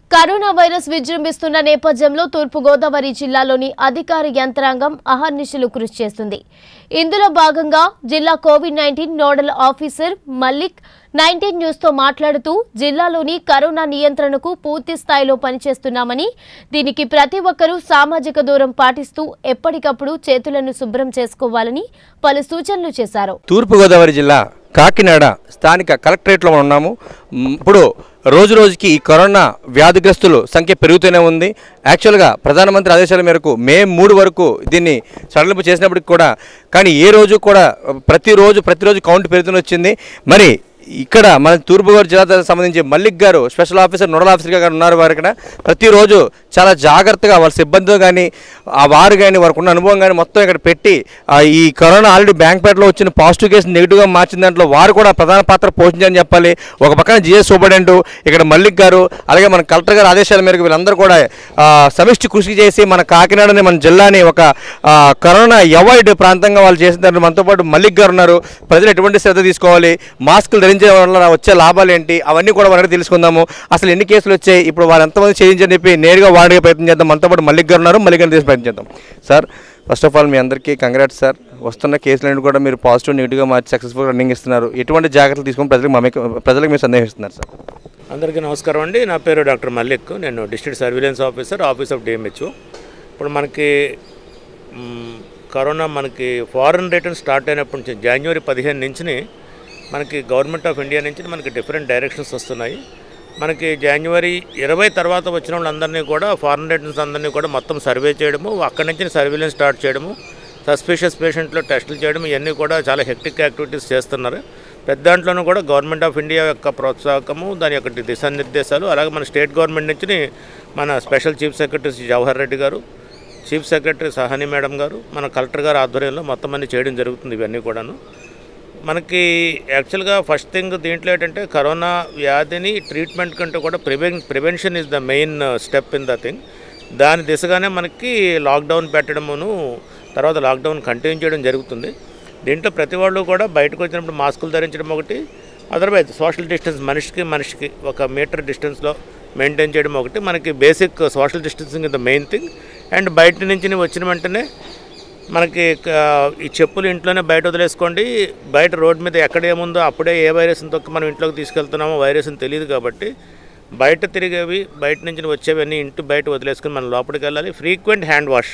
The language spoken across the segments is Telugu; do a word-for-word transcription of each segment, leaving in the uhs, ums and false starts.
కరోనా వైరస్ విజృంభిస్తున్న నేపథ్యంలో తూర్పు గోదావరి జిల్లాలోని అధికార యంత్రాంగం అహర్నిశలు కృషి చేస్తుంది. ఇందులో భాగంగా జిల్లా COVID nineteen nodal officer Mallik nineteen news తో మాట్లాడుతూ జిల్లాలోని కరోనా నియంత్రణకు పూర్తి స్థాయిలో పనిచేస్తున్నామని, దీనికి ప్రతి ఒక్కరూ సామాజిక దూరం పాటిస్తూ ఎప్పటికప్పుడు చేతులను శుభ్రం చేసుకోవాలని పలు సూచనలు చేశారు. తూర్పు గోదావరి జిల్లా కాకినాడ స్థానిక కలెక్టరేట్లో ఉన్నాము. ఇప్పుడు రోజు రోజుకి ఈ కరోనా వ్యాధిగ్రస్తుల సంఖ్య పెరుగుతూనే ఉంది. యాక్చువల్గా ప్రధానమంత్రి ఆదేశాల మేరకు మే మూడు వరకు దీన్ని సడలింపు చేసినప్పటికి కూడా కానీ ఏ రోజు కూడా ప్రతిరోజు ప్రతిరోజు కౌంట్ పెరుగుతూనే వచ్చింది. మరి ఇక్కడ మన తూర్పుగోదావరి జిల్లాకు సంబంధించి మల్లిక్ గారు స్పెషల్ ఆఫీసర్ నోడల్ ఆఫీసర్గా గారు ఉన్నారు. వారు ఇక్కడ ప్రతిరోజు చాలా జాగ్రత్తగా వాళ్ళ సిబ్బందితో కానీ ఆ వారు కానీ వారికి ఉన్న అనుభవం కానీ మొత్తం ఇక్కడ పెట్టి ఈ కరోనా ఆల్రెడీ బ్యాంక్పేటలో వచ్చిన పాజిటివ్ కేసు నెగిటివ్గా మార్చిన దాంట్లో వారు కూడా ప్రధాన పాత్ర పోషించారని చెప్పాలి. ఒక పక్కన జిఎస్ సూపరింటెండెంట్ ఇక్కడ మల్లిక్ గారు, అలాగే మన కలెక్టర్ గారు ఆదేశాల మేరకు వీళ్ళందరూ కూడా సమిష్టి కృషి చేసి మన కాకినాడని మన జిల్లాని ఒక కరోనా అవాయిడ్ ప్రాంతంగా వాళ్ళు చేసిన దాంట్లో మనతో పాటు మల్లిక్ గారు ఉన్నారు. ప్రజలు ఎటువంటి శ్రద్ధ తీసుకోవాలి, మాస్కులు ధరించే వల్ల వచ్చే లాభాలు ఏంటి అవన్నీ కూడా వారికి తెలుసుకుందాము. అసలు ఎన్ని కేసులు వచ్చాయి, ఇప్పుడు వారు ఎంతమంది చేయించని చెప్పి నేరుగా వాడిగా ప్రయత్నం చేద్దాం. మనతో పాటు మల్లిక్ గారు ఉన్నారు, మల్లిక్ గారిని తీసి ప్రయత్నం చేద్దాం. సార్, ఫస్ట్ ఆఫ్ ఆల్ మీ అందరికీ కంగ్రాట్స్ సార్. వస్తున్న కేసులన్నీ కూడా మీరు పాజిటివ్ నెగిటివ్గా మార్చి సక్సెస్ఫుల్ రన్నింగ్ ఇస్తున్నారు. ఎటువంటి జాగ్రత్తలు తీసుకొని ప్రజలకు మమ్మీ ప్రజలకు మీరు సందేహిస్తున్నారు సార్? అందరికీ నమస్కారం అండి. నా పేరు డాక్టర్ మల్లిక్. నేను district surveillance officer, office of DMHO. ఇప్పుడు మనకి కరోనా మనకి ఫారెన్ రిటర్న్ స్టార్ట్ అయినప్పటి నుంచి జనవరి పదిహేను నుంచి మనకి గవర్నమెంట్ ఆఫ్ ఇండియా నుంచి మనకి డిఫరెంట్ డైరెక్షన్స్ వస్తున్నాయి. మనకి జనవరి ఇరవై తర్వాత వచ్చిన వాళ్ళందరినీ కూడా ఫారెన్ రిటర్న్స్ అందరినీ కూడా మొత్తం సర్వే చేయడము, అక్కడి నుంచి సర్వేలెన్స్ స్టార్ట్ చేయడము, సస్పిషియస్ పేషెంట్లో టెస్టులు చేయడం, ఇవన్నీ కూడా చాలా హెక్టిక్ యాక్టివిటీస్ చేస్తున్నారు. పెద్ద దాంట్లోనూ కూడా గవర్నమెంట్ ఆఫ్ ఇండియా యొక్క ప్రోత్సాహకము, దాని యొక్క దిశానిర్దేశాలు, అలాగే మన స్టేట్ గవర్నమెంట్ నుంచి మన special chief secretary Jawahar Reddy గారు, చీఫ్ సెక్రటరీ సహాని మేడం గారు, మన కలెక్టర్ గారు ఆధ్వర్యంలో మొత్తం అన్ని చేయడం జరుగుతుంది. ఇవన్నీ కూడాను మనకి యాక్చువల్గా ఫస్ట్ థింగ్ దీంట్లో ఏంటంటే కరోనా వ్యాధిని ట్రీట్మెంట్ కంటే కూడా preven prevention is the main step in the thing. దాని దిశగానే మనకి లాక్డౌన్ పెట్టడమును తర్వాత లాక్డౌన్ కంటిన్యూ చేయడం జరుగుతుంది. దీంట్లో ప్రతి వాళ్ళు కూడా బయటకు వచ్చినప్పుడు మాస్కులు ధరించడం ఒకటి, అదర్వైజ్ సోషల్ డిస్టెన్స్ మనిషికి మనిషికి ఒక మీటర్ డిస్టెన్స్లో మెయింటైన్ చేయడం ఒకటి. మనకి basic social distancing is the main thing. And బయట నుంచి వచ్చిన వెంటనే మనకి ఈ చెప్పులు ఇంట్లోనే బయట వదిలేసుకోండి. బయట రోడ్డు మీద ఎక్కడ ఏముందో అప్పుడే ఏ వైరస్ని తొక్కి మనం ఇంట్లోకి తీసుకెళ్తున్నామో వైరస్ అని తెలియదు కాబట్టి బయట తిరిగేవి బయట నుంచి వచ్చేవన్నీ ఇంటి బయట వదిలేసుకుని మనం లోపలికి వెళ్ళాలి. ఫ్రీక్వెంట్ హ్యాండ్ వాష్,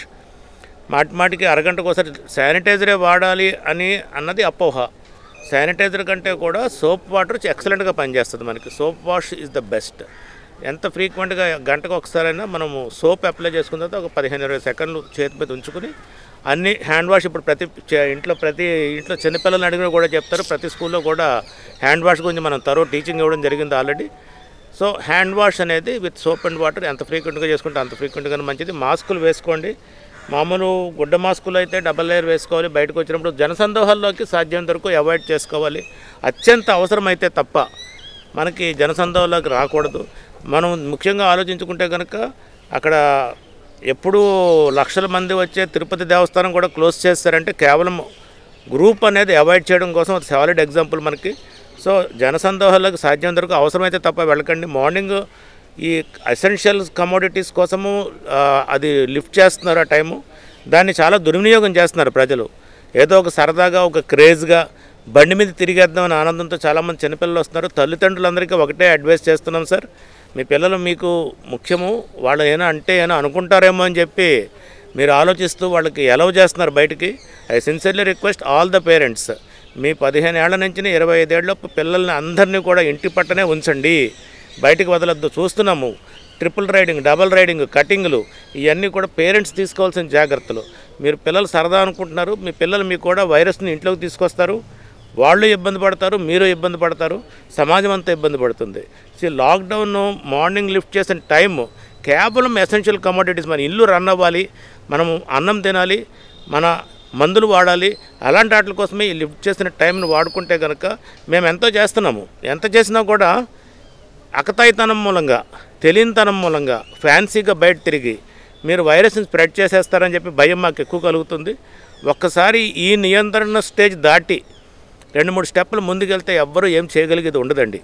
మాటి మాటికి అరగంటకు ఒకసారి శానిటైజరే వాడాలి అని అన్నది అపోహ. శానిటైజర్ కంటే కూడా సోప్ వాటర్ ఎక్సలెంట్గా పనిచేస్తుంది. మనకి soap wash is the best. ఎంత ఫ్రీక్వెంట్గా గంటకు ఒకసారైనా మనము సోప్ అప్లై చేసుకున్న తర్వాత ఒక పదిహేను ఇరవై సెకండ్లు చేతి మీద ఉంచుకుని అన్ని హ్యాండ్ వాష్, ఇప్పుడు ప్రతి ఇంట్లో ప్రతి ఇంట్లో చిన్నపిల్లల్ని అడిగినా కూడా చెప్తారు, ప్రతి స్కూల్లో కూడా హ్యాండ్ వాష్ గురించి మనం తరో టీచింగ్ ఇవ్వడం జరిగింది ఆల్రెడీ. సో హ్యాండ్ వాష్ అనేది విత్ సోప్ అండ్ వాటర్ ఎంత ఫ్రీక్వెంట్గా చేసుకుంటే అంత ఫ్రీక్వెంట్గానే మంచిది. మాస్కులు వేసుకోండి. మామూలు గుడ్డ మాస్కులు అయితే డబల్ లేయర్ వేసుకోవాలి. బయటకు వచ్చినప్పుడు జనసందోహాల్లోకి సాధ్యం వరకు అవాయిడ్ చేసుకోవాలి. అత్యంత అవసరమైతే తప్ప మనకి జనసందోహాల్లోకి రాకూడదు. మనం ముఖ్యంగా ఆలోచించుకుంటే కనుక అక్కడ ఎప్పుడు లక్షల మంది వచ్చే తిరుపతి దేవస్థానం కూడా క్లోజ్ చేస్తారంటే కేవలం గ్రూప్ అనేది అవాయిడ్ చేయడం కోసం అది సాలిడ్ ఎగ్జాంపుల్ మనకి. సో జనసందోహాలకు సాధ్యం వరకు అవసరమైతే తప్ప వెళ్ళకండి. మార్నింగ్ ఈ ఎసెన్షియల్ కమోడిటీస్ కోసము అది లిఫ్ట్ చేస్తున్నారు ఆ టైము, దాన్ని చాలా దుర్వినియోగం చేస్తున్నారు ప్రజలు. ఏదో ఒక సరదాగా ఒక క్రేజ్గా బండి మీద తిరిగేద్దామని ఆనందంతో చాలామంది చిన్నపిల్లలు వస్తున్నారు. తల్లిదండ్రులందరికీ ఒకటే అడ్వైస్ చేస్తున్నాం సార్, మీ పిల్లలు మీకు ముఖ్యము, వాళ్ళు ఏనా అంటే ఏనా అనుకుంటారేమో అని చెప్పి మీరు ఆలోచిస్తూ వాళ్ళకి ఎలవ్ చేస్తున్నారు బయటికి. I sincerely request all the parents, మీ పదిహేను ఏళ్ల నుంచి ఇరవై ఐదేళ్లలోపు పిల్లల్ని అందరినీ కూడా ఇంటి పట్టనే ఉంచండి, బయటికి వదలొద్దు. చూస్తున్నాము ట్రిపుల్ రైడింగ్, డబల్ రైడింగ్, కటింగ్లు, ఇవన్నీ కూడా పేరెంట్స్ తీసుకోవాల్సిన జాగ్రత్తలు. మీరు పిల్లలు సరదా అనుకుంటున్నారు, మీ పిల్లలు మీకు కూడా వైరస్ని ఇంట్లోకి తీసుకొస్తారు. వాళ్ళు ఇబ్బంది పడతారు, మీరు ఇబ్బంది పడతారు, సమాజం అంతా ఇబ్బంది పడుతుంది. సో లాక్డౌన్ మార్నింగ్ లిఫ్ట్ చేసిన టైము కేవలం ఎసెన్షియల్ కమోడిటీస్, మన ఇల్లు రన్ అవ్వాలి, మనం అన్నం తినాలి, మన మందులు వాడాలి, అలాంటి వాటి కోసమే ఈ లిఫ్ట్ చేసిన టైంను వాడుకుంటే కనుక మేము ఎంతో చేస్తున్నాము. ఎంత చేసినా కూడా అకతాయితనం మూలంగా, తెలియనితనం మూలంగా, ఫ్యాన్సీగా బయట తిరిగి మీరు వైరస్ని స్ప్రెడ్ చేసేస్తారని చెప్పి భయం మాకు ఎక్కువ కలుగుతుంది. ఒక్కసారి ఈ నియంత్రణ స్టేజ్ దాటి రెండు మూడు స్టెప్పులు ముందుకెళ్తే ఎవ్వరూ ఏం చేయగలిగేది ఉండదండి.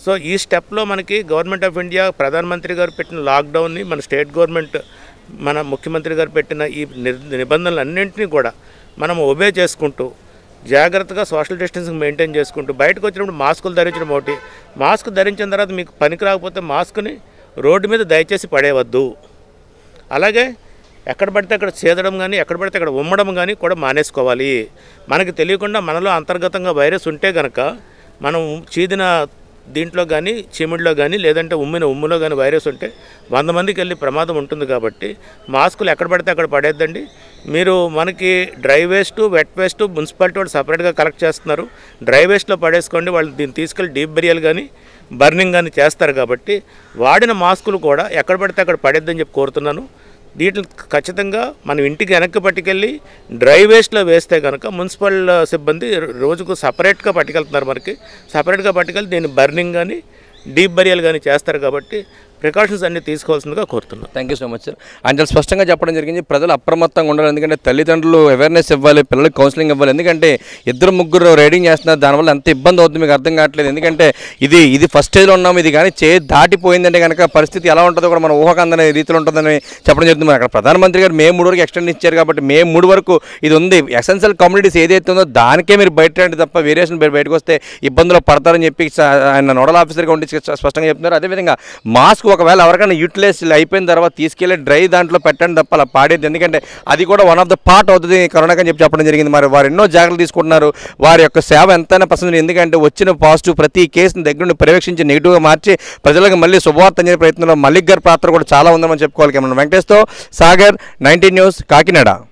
సో ఈ స్టెప్లో మనకి గవర్నమెంట్ ఆఫ్ ఇండియా ప్రధానమంత్రి గారు పెట్టిన లాక్డౌన్ని మన స్టేట్ గవర్నమెంట్ మన ముఖ్యమంత్రి గారు పెట్టిన ఈ నిబంధనలు అన్నింటినీ కూడా మనం ఒబే చేసుకుంటూ జాగ్రత్తగా సోషల్ డిస్టెన్సింగ్ మెయింటైన్ చేసుకుంటూ బయటకు వచ్చినప్పుడు మాస్కులు ధరించడం ఒకటి, మాస్క్ ధరించిన తర్వాత మీకు పనికి రాకపోతే మాస్క్ని రోడ్డు మీద దయచేసి పడేయవద్దు. అలాగే ఎక్కడ పడితే అక్కడ చేదడం కానీ ఎక్కడ పడితే అక్కడ ఉమ్మడం కానీ కూడా మానేసుకోవాలి. మనకి తెలియకుండా మనలో అంతర్గతంగా వైరస్ ఉంటే కనుక మనం చీదిన దీంట్లో కానీ చీమిడిలో కానీ లేదంటే ఉమ్మిన ఉమ్ములో కానీ వైరస్ ఉంటే వంద మందికి వెళ్ళి ప్రమాదం ఉంటుంది. కాబట్టి మాస్కులు ఎక్కడ పడితే అక్కడ పడేద్దండి. మీరు మనకి dry waste wet waste municipality వాళ్ళు సపరేట్గా కలెక్ట్ చేస్తున్నారు. డ్రై వేస్ట్లో పడేసుకోండి, వాళ్ళు దీన్ని తీసుకెళ్ళి డీప్ బెరియల్ కానీ బర్నింగ్ కానీ చేస్తారు. కాబట్టి వాడిన మాస్కులు కూడా ఎక్కడ పడితే అక్కడ పడేద్దని చెప్పి కోరుతున్నాను. వీటిని ఖచ్చితంగా మనం ఇంటికి వెనక్కి పట్టుకెళ్ళి డ్రై వేస్ట్లో వేస్తే కనుక మున్సిపల్ సిబ్బంది రోజుకు సపరేట్గా పట్టుకెళ్తున్నారు. మనకి సపరేట్గా పట్టుకెళ్ళి దీన్ని బర్నింగ్ కానీ డీప్ బరియల్ కానీ చేస్తారు. కాబట్టి ప్రికాషన్స్ అన్నీ తీసుకోవాల్సిందిగా కోరుతున్నాను. Thank you so much sir. ఆయన చాలా స్పష్టంగా చెప్పడం జరిగింది, ప్రజలు అప్రమత్తంగా ఉండాలి. ఎందుకంటే తల్లిదండ్రులు అవేర్నెస్ ఇవ్వాలి, పిల్లలకి కౌన్సిలింగ్ ఇవ్వాలి. ఎందుకంటే ఇద్దరు ముగ్గురు రైడింగ్ చేస్తున్నారు, దానివల్ల ఎంత ఇబ్బంది అవుతుంది మీకు అర్థం కావట్లేదు. ఎందుకంటే ఇది ఇది ఫస్ట్ స్టేజ్లో ఉన్నాము, ఇది కానీ చే దాటిపోయిందంటే కనుక పరిస్థితి ఎలా ఉంటుందో కూడా మన ఊహకందనే రీతిలో ఉంటుందని చెప్పడం జరుగుతుంది. అక్కడ ప్రధానమంత్రి గారు మే మూడు వరకు ఎక్స్టెండ్ ఇచ్చారు. కాబట్టి మే మూడు వరకు ఇది ఉంది. ఎసెన్షియల్ కమ్యూనిటీస్ ఏదైతే ఉందో దానికే మీరు బయట రండి తప్ప వేరియేషన్ బయటకు వస్తే ఇబ్బందులు పడతారని చెప్పి ఆయన నోడల్ ఆఫీసర్గా ఉండి స్పష్టంగా చెప్తున్నారు. అదేవిధంగా మాస్క్ ఒకవేళ ఎవరికైనా యూటిలైజ్ అయిపోయిన తర్వాత తీసుకెళ్లి డ్రై దాంట్లో పెట్టండి తప్ప అలా పాడేది. ఎందుకంటే అది కూడా వన్ ఆఫ్ ద పార్ట్ అవుతుంది కరోనాకి అని చెప్పి చెప్పడం జరిగింది. మరి వారు ఎన్నో జాగ్రత్తలు తీసుకుంటున్నారు. వారి యొక్క సేవ ఎంతైనా ప్రశంసనీయం. ఎందుకంటే వచ్చిన పాజిటివ్ ప్రతి కేసును దగ్గర నుండి పర్యవేక్షించి నెగిటివ్గా మార్చి ప్రజలకు మళ్ళీ శుభవార్త అనే ప్రయత్నంలో మల్లిక్ గారి పాత్ర కూడా చాలా ఉందని చెప్పుకోవాలి. వెంకటేష్తో సాగర్, నైన్టీన్ న్యూస్, కాకినాడ.